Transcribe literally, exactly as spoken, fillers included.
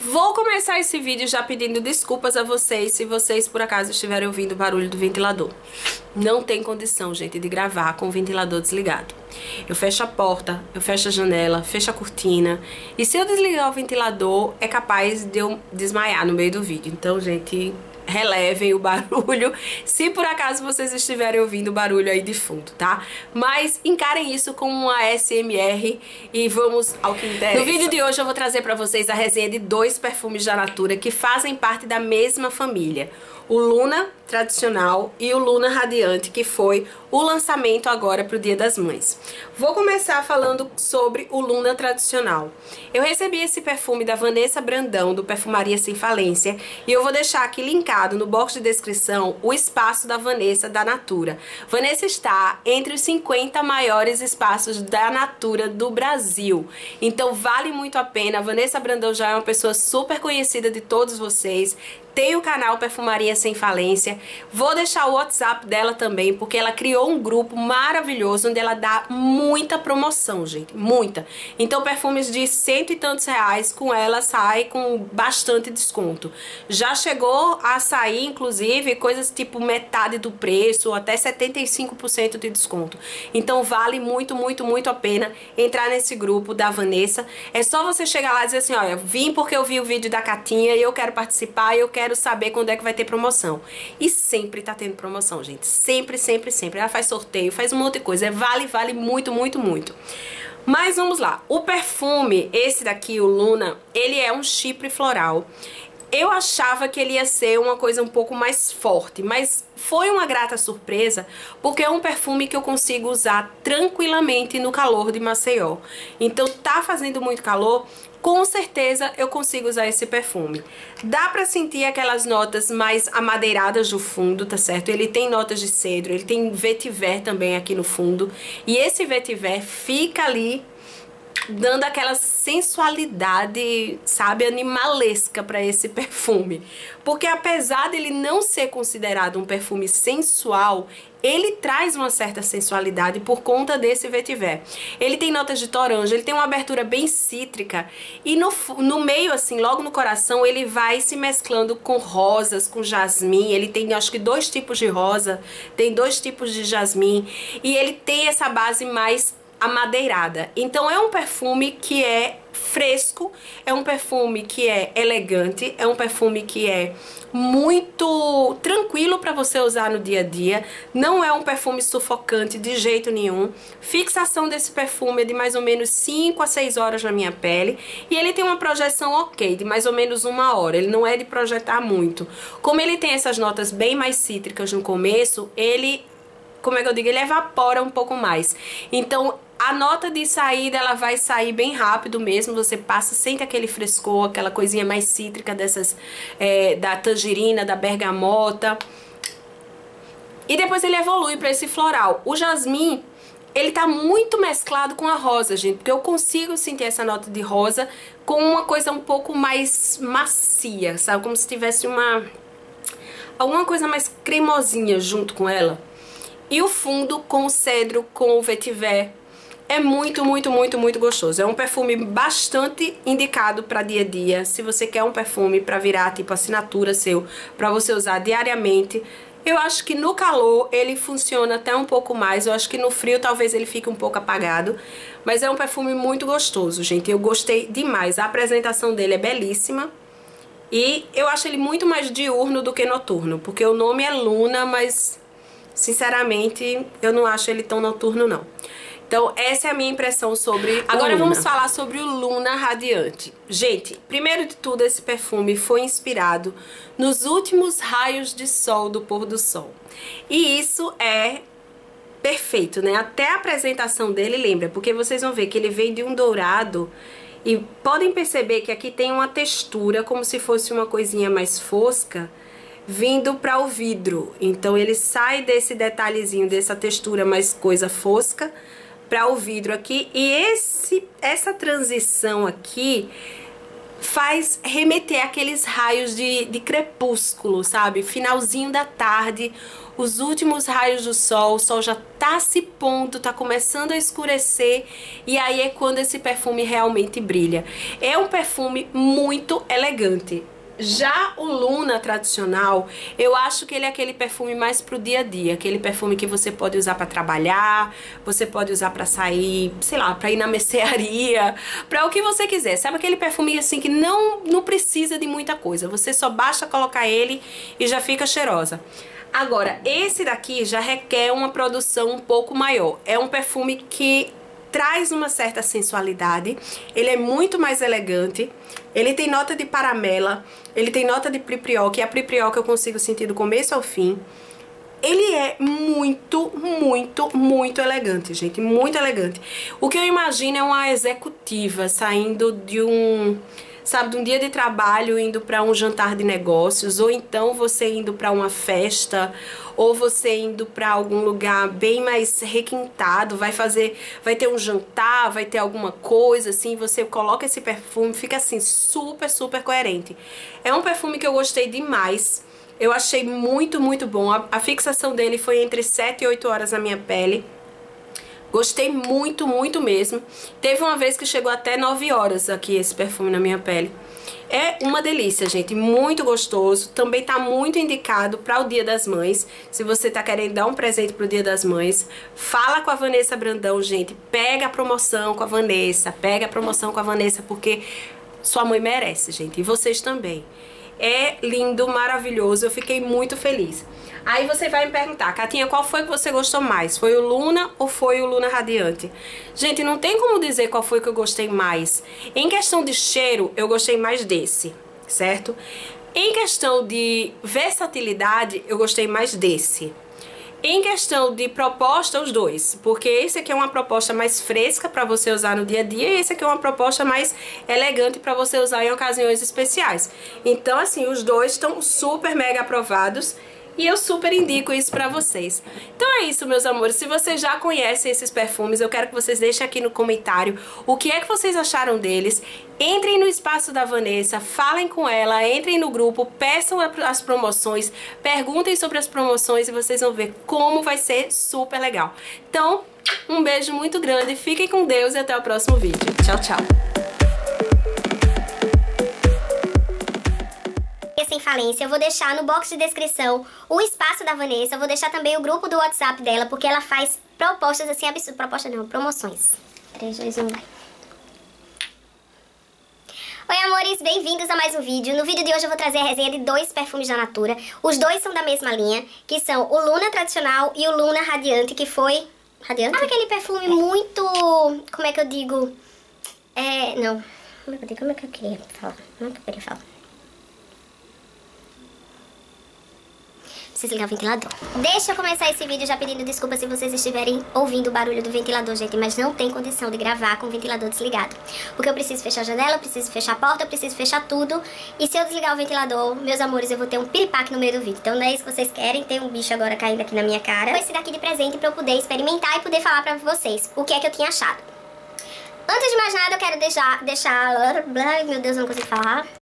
Vou começar esse vídeo já pedindo desculpas a vocês se vocês por acaso estiverem ouvindo o barulho do ventilador. Não tem condição, gente, de gravar com o ventilador desligado. Eu fecho a porta, eu fecho a janela, fecho a cortina. E se eu desligar o ventilador, é capaz de eu desmaiar no meio do vídeo. Então, gente, relevem o barulho se por acaso vocês estiverem ouvindo o barulho aí de fundo, tá? Mas encarem isso como uma A S M R e vamos ao que interessa. No vídeo de hoje eu vou trazer pra vocês a resenha de dois perfumes da Natura que fazem parte da mesma família. O Luna tradicional e o Luna Radiante, que foi o lançamento agora pro Dia das Mães. Vou começar falando sobre o Luna tradicional. Eu recebi esse perfume da Vanessa Brandão, do Perfumaria Sem Falência, e eu vou deixar aqui linkado no box de descrição o espaço da Vanessa da Natura. Vanessa está entre os cinquenta maiores espaços da Natura do Brasil, então vale muito a pena. A Vanessa Brandão já é uma pessoa super conhecida de todos vocês, tem o canal Perfumaria Sem Falência. Vou deixar o WhatsApp dela também, porque ela criou um grupo maravilhoso onde ela dá muita promoção, gente, muita. Então perfumes de cento e tantos reais com ela sai com bastante desconto. Já chegou a sair, inclusive, coisas tipo metade do preço, ou até setenta e cinco por cento de desconto. Então vale muito, muito, muito a pena entrar nesse grupo da Vanessa. É só você chegar lá e dizer assim, olha, vim porque eu vi o vídeo da Catinha e eu quero participar e eu quero quero saber quando é que vai ter promoção. E sempre tá tendo promoção, gente. Sempre, sempre, sempre. Ela faz sorteio, faz um monte de coisa. Vale, vale muito, muito, muito. Mas vamos lá. O perfume, esse daqui, o Luna, ele é um chipre floral. Eu achava que ele ia ser uma coisa um pouco mais forte, mas foi uma grata surpresa, porque é um perfume que eu consigo usar tranquilamente no calor de Maceió. Então tá fazendo muito calor, com certeza eu consigo usar esse perfume. Dá pra sentir aquelas notas mais amadeiradas do fundo, tá certo? Ele tem notas de cedro, ele tem vetiver também aqui no fundo. E esse vetiver fica ali dando aquela sensualidade, sabe, animalesca para esse perfume. Porque apesar dele não ser considerado um perfume sensual, ele traz uma certa sensualidade por conta desse vetiver. Ele tem notas de toranja, ele tem uma abertura bem cítrica e no, no meio, assim, logo no coração, ele vai se mesclando com rosas, com jasmim. Ele tem, acho que, dois tipos de rosa, tem dois tipos de jasmim e ele tem essa base mais amadeirada. Então é um perfume que é fresco, é um perfume que é elegante, é um perfume que é muito tranquilo para você usar no dia a dia. Não é um perfume sufocante de jeito nenhum. Fixação desse perfume é de mais ou menos cinco a seis horas na minha pele e ele tem uma projeção ok, de mais ou menos uma hora. Ele não é de projetar muito. Como ele tem essas notas bem mais cítricas no começo, ele, como é que eu digo, ele evapora um pouco mais. Então a nota de saída, ela vai sair bem rápido mesmo, você passa, sente aquele frescor, aquela coisinha mais cítrica dessas, é, da tangerina, da bergamota. E depois ele evolui para esse floral. O jasmim, ele tá muito mesclado com a rosa, gente, porque eu consigo sentir essa nota de rosa com uma coisa um pouco mais macia, sabe? Como se tivesse uma, alguma coisa mais cremosinha junto com ela. E o fundo com o cedro, com o vetiver. É muito, muito, muito, muito gostoso. É um perfume bastante indicado para dia a dia. Se você quer um perfume para virar tipo assinatura seu, para você usar diariamente. Eu acho que no calor ele funciona até um pouco mais. Eu acho que no frio talvez ele fique um pouco apagado. Mas é um perfume muito gostoso, gente. Eu gostei demais. A apresentação dele é belíssima. E eu acho ele muito mais diurno do que noturno. Porque o nome é Luna, mas sinceramente eu não acho ele tão noturno não. Então essa é a minha impressão sobre Agora vamos falar sobre o Luna Radiante. Gente, primeiro de tudo, esse perfume foi inspirado nos últimos raios de sol do pôr do sol. E isso é perfeito, né? Até a apresentação dele lembra, porque vocês vão ver que ele vem de um dourado. E podem perceber que aqui tem uma textura como se fosse uma coisinha mais fosca vindo para o vidro. Então ele sai desse detalhezinho, dessa textura mais coisa fosca para o vidro aqui, e esse, essa transição aqui faz remeter aqueles raios de, de crepúsculo, sabe? Finalzinho da tarde, os últimos raios do sol, o sol já tá se pondo, tá começando a escurecer, e aí é quando esse perfume realmente brilha. É um perfume muito elegante. Já o Luna tradicional, eu acho que ele é aquele perfume mais pro dia a dia, aquele perfume que você pode usar pra trabalhar, você pode usar pra sair, sei lá, pra ir na mercearia, pra o que você quiser. Sabe aquele perfume assim que não, não precisa de muita coisa, você só basta colocar ele e já fica cheirosa. Agora, esse daqui já requer uma produção um pouco maior. É um perfume que traz uma certa sensualidade, ele é muito mais elegante, ele tem nota de paramela, ele tem nota de pripriol, que a pripriol que eu consigo sentir do começo ao fim. Ele é muito, muito, muito elegante, gente, muito elegante. O que eu imagino é uma executiva saindo de um, sabe, de um dia de trabalho indo para um jantar de negócios, ou então você indo para uma festa, ou você indo para algum lugar bem mais requintado, vai fazer, vai ter um jantar, vai ter alguma coisa assim, você coloca esse perfume, fica assim super, super coerente. É um perfume que eu gostei demais. Eu achei muito, muito bom. A, a fixação dele foi entre sete e oito horas na minha pele. Gostei muito, muito mesmo. Teve uma vez que chegou até nove horas aqui esse perfume na minha pele. É uma delícia, gente, muito gostoso. Também tá muito indicado para o Dia das Mães. Se você tá querendo dar um presente pro Dia das Mães, fala com a Vanessa Brandão, gente. Pega a promoção com a Vanessa, pega a promoção com a Vanessa, porque sua mãe merece, gente, e vocês também. É lindo, maravilhoso, eu fiquei muito feliz. Aí você vai me perguntar, Catinha, qual foi que você gostou mais? Foi o Luna ou foi o Luna Radiante? Gente, não tem como dizer qual foi que eu gostei mais. Em questão de cheiro, eu gostei mais desse, certo? Em questão de versatilidade, eu gostei mais desse. Em questão de proposta, os dois, porque esse aqui é uma proposta mais fresca para você usar no dia a dia e esse aqui é uma proposta mais elegante para você usar em ocasiões especiais. Então, assim, os dois estão super mega aprovados e eu super indico isso pra vocês. Então é isso, meus amores. Se vocês já conhecem esses perfumes, eu quero que vocês deixem aqui no comentário o que é que vocês acharam deles. Entrem no espaço da Vanessa, falem com ela, entrem no grupo, peçam as promoções, perguntem sobre as promoções e vocês vão ver como vai ser super legal. Então, um beijo muito grande, fiquem com Deus e até o próximo vídeo. Tchau, tchau! Sem falência, eu vou deixar no box de descrição o espaço da Vanessa, eu vou deixar também o grupo do WhatsApp dela, porque ela faz propostas assim absurdas, propostas não, promoções. três, dois, um, vai. Oi, amores, bem-vindos a mais um vídeo. No vídeo de hoje eu vou trazer a resenha de dois perfumes da Natura. Os dois são da mesma linha, que são o Luna tradicional e o Luna Radiante, que foi... Radiante? Ah, aquele perfume muito... Como é que eu digo? É... Não. Como é que eu digo? Como é que eu queria falar? Como é que eu queria falar? Preciso ligar o ventilador. Deixa eu começar esse vídeo já pedindo desculpa se vocês estiverem ouvindo o barulho do ventilador, gente, mas não tem condição de gravar com o ventilador desligado. Porque eu preciso fechar a janela, eu preciso fechar a porta, eu preciso fechar tudo. E se eu desligar o ventilador, meus amores, eu vou ter um piripaque no meio do vídeo. Então não é isso que vocês querem, tem um bicho agora caindo aqui na minha cara. Vou esse daqui de presente pra eu poder experimentar e poder falar pra vocês o que é que eu tinha achado. Antes de mais nada, eu quero deixar... deixar... Ai, meu Deus, eu não consigo falar.